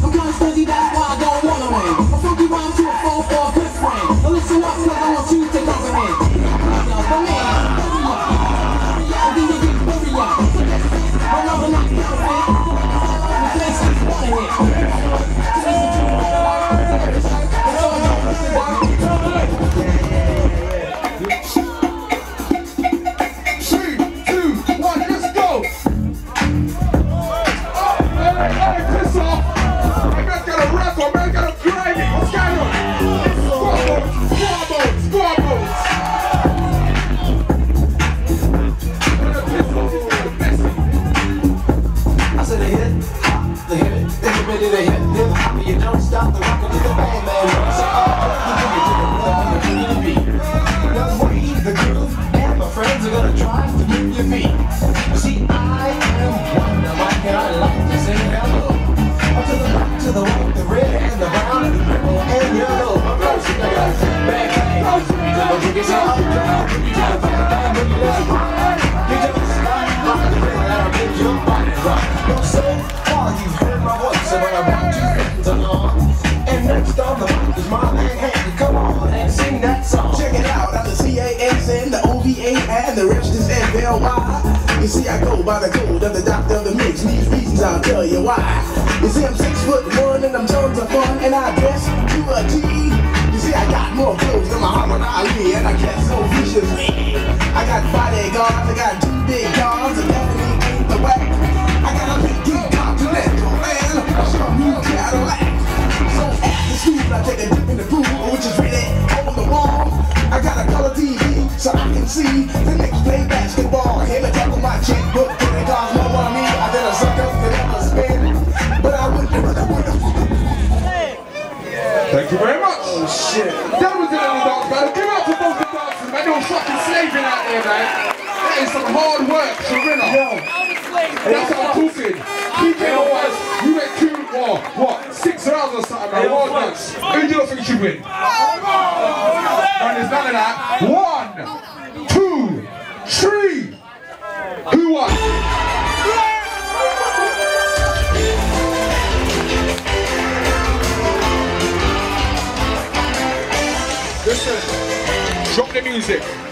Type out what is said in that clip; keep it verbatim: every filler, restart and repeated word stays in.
I'm kinda stingy, that's why I don't wanna win. A funky rhyme to a phone or a good friend. Now listen up, cause I want you to comprehend. Now, the man, hurry up. And then you get hurry up. My love will not counterfeit. The place is wanna hit. You don't stop the rockin' to the bang bang. So oh, you do it to the beat. Now wave the groove, and my friends are gonna try to move your feet. See, I am Wonder Mike, and I like to say hello. Up to the black, to the white, the red, and the brown, and the purple, and yellow. I'm gonna see that guy's bang bang. Double jiggy, so I'll drown. You try to find a bang, but you let it rock. You just stop, rock the rhythm, and I'll make your body rock. Well, so far you've heard my voice, so when I brought you along. And next on the mic is my man Hank. Come on and sing that song. Check it out, I'm the C A S N, the O V A, and the rest is F L Y. You see, I go by the code of the doctor of the mix. These reasons I'll tell you why. You see, I'm six foot one and I'm tons of fun, and I dress to a T. You see, I got more clothes than Muhammad Ali, and I dress so viciously. I got bodyguards, I got two big guns, and definitely ain't the whack. I got a big deep continental, man, some new Cadillac. So after school, I take a dip in the pool, which is really on the wall. I got a color T V, so I can see the Knicks play basketball. Him and talk on my checkbook, and it costs more on me than a sucker could ever spend. But I wouldn't, but I wouldn't. Thank you very much. Oh shit. That was it on the dance battle. Give it up for both the dancers, man. They were fucking slaving out there, man. That is some hard work, Sharina. Yo. That's what I'm talking. Keep it on. You went two, or what, six rounds or something, man. Well done. Who do you think should win? And there's none of that. One, two, three. Who won? Listen, drop the music.